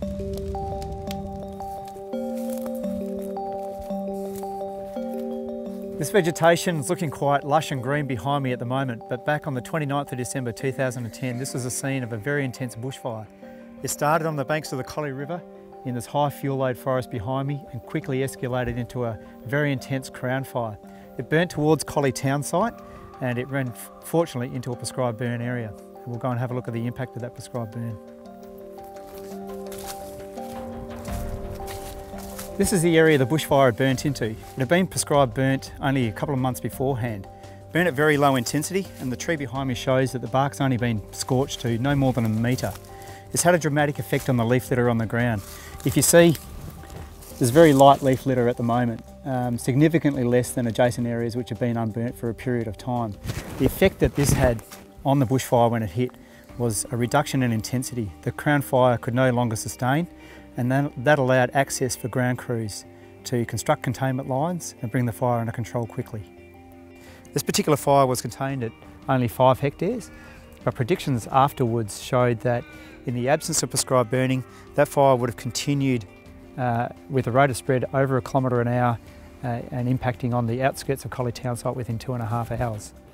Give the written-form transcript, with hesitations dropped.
This vegetation is looking quite lush and green behind me at the moment, but back on the 29th of December 2010, this was the scene of a very intense bushfire. It started on the banks of the Collie River in this high fuel load forest behind me and quickly escalated into a very intense crown fire. It burnt towards Collie town site and it ran fortunately into a prescribed burn area. We'll go and have a look at the impact of that prescribed burn. This is the area the bushfire had burnt into. It had been prescribed burnt only a couple of months beforehand. Burnt at very low intensity, and the tree behind me shows that the bark's only been scorched to no more than a metre. It's had a dramatic effect on the leaf litter on the ground. If you see, there's very light leaf litter at the moment, significantly less than adjacent areas which have been unburnt for a period of time. The effect that this had on the bushfire when it hit was a reduction in intensity. The crown fire could no longer sustain, and that allowed access for ground crews to construct containment lines and bring the fire under control quickly. This particular fire was contained at only 5 hectares, but predictions afterwards showed that in the absence of prescribed burning, that fire would have continued with a rate of spread over 1 kilometre an hour and impacting on the outskirts of Collie town site within 2.5 hours.